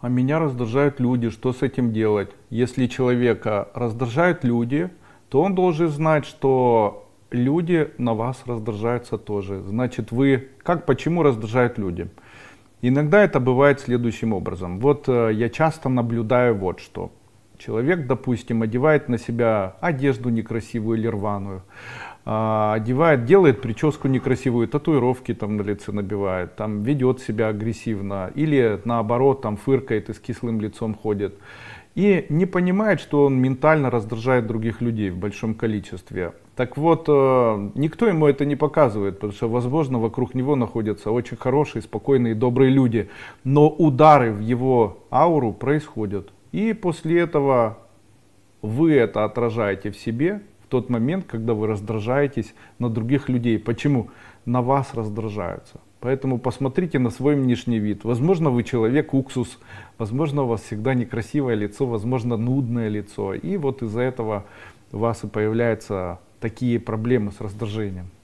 А меня раздражают люди, что с этим делать? Если человека раздражают люди, то он должен знать, что люди на вас раздражаются тоже. Значит, почему раздражают люди? Иногда это бывает следующим образом. Вот я часто наблюдаю вот что. Человек, допустим, одевает на себя одежду некрасивую или рваную, делает прическу некрасивую, татуировки там на лице набивает, там ведет себя агрессивно или наоборот там фыркает и с кислым лицом ходит. И не понимает, что он ментально раздражает других людей в большом количестве. Так вот, никто ему это не показывает, потому что, возможно, вокруг него находятся очень хорошие, спокойные, добрые люди. Но удары в его ауру происходят. И после этого вы это отражаете в себе в тот момент, когда вы раздражаетесь на других людей. Почему? На вас раздражаются. Поэтому посмотрите на свой внешний вид. Возможно, вы человек-уксус, возможно, у вас всегда некрасивое лицо, возможно, нудное лицо. И вот из-за этого у вас и появляются такие проблемы с раздражением.